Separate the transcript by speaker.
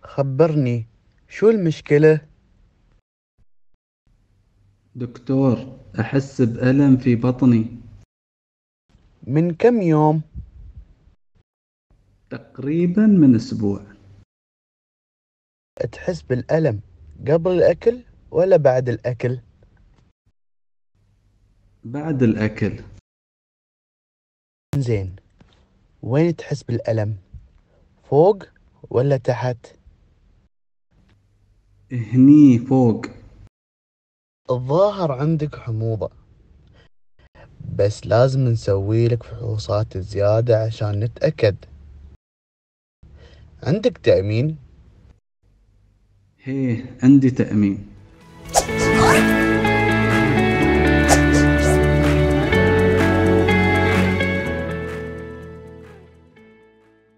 Speaker 1: خبرني، شو المشكلة؟
Speaker 2: دكتور، أحس بألم في بطني.
Speaker 1: من كم يوم؟
Speaker 2: تقريبا من أسبوع.
Speaker 1: تحس بالألم قبل الأكل ولا بعد الأكل؟
Speaker 2: بعد الأكل.
Speaker 1: زين، وين تحس بالألم؟ فوق ولا تحت؟
Speaker 2: هني فوق.
Speaker 1: الظاهر عندك حموضة، بس لازم نسوي لك فحوصات زيادة عشان نتأكد. عندك تأمين؟
Speaker 2: هيه، عندي تأمين.